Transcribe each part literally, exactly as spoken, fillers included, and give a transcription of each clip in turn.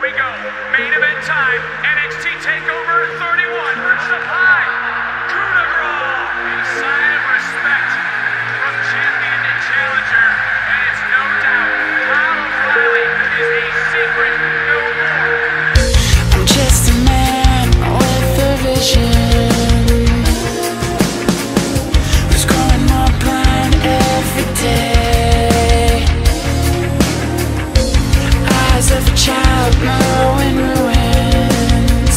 we go. Main event time. N X T TakeOver thirty-one. First up high. Coup de grace. A sign of respect from champion to challenger. And it's no doubt Kyle O'Reilly is a secret no more. I'm just a man with a vision, who's growing more blind every day. Eyes of a child, knowing ruins,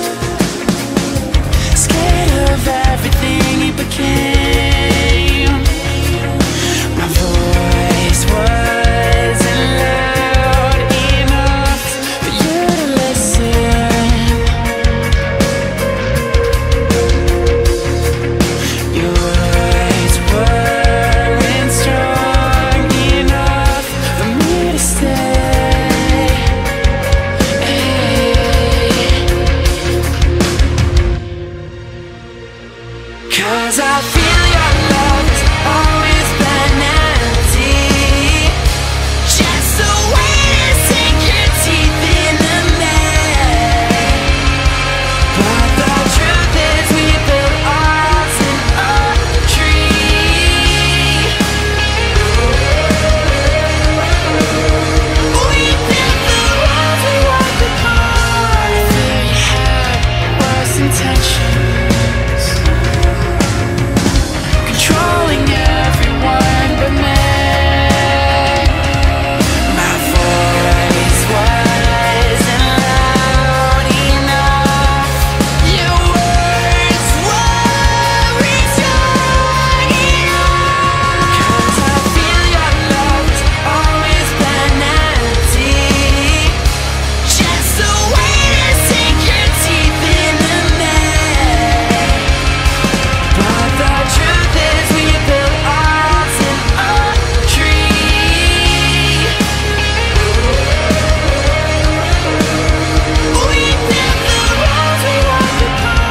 scared of everything he became. My voice wasn't loud enough for you to listen. Your words weren't strong enough for me to stay. Cause I feel your love has always been empty, just a way to sink your teeth in the night. But the truth is we built ours in a tree. We built the walls we walked upon. I feel you had worse intentions, controlling everyone but me. My voice wasn't loud enough. Your words weren't strong enough. Cause I feel your love has always been empty, just a way to sink your teeth in the night. But the truth is we built ours in a tree. We built the walls we walked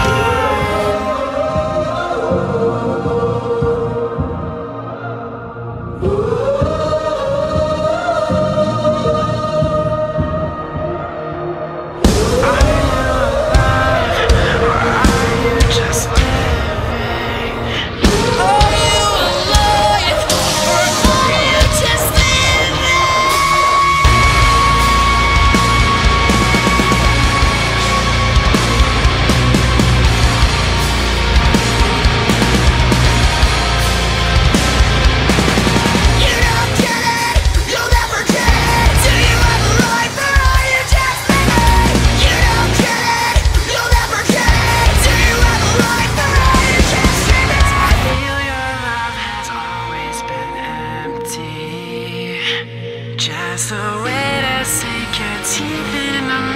just living. Are you alive or are you just living? You don't get it, you'll never get it. Do you have a life or are you just living? You don't get it, you'll never get it. Do you have a life or are you just living? I feel your love has always been empty, just a way to sink your teeth in the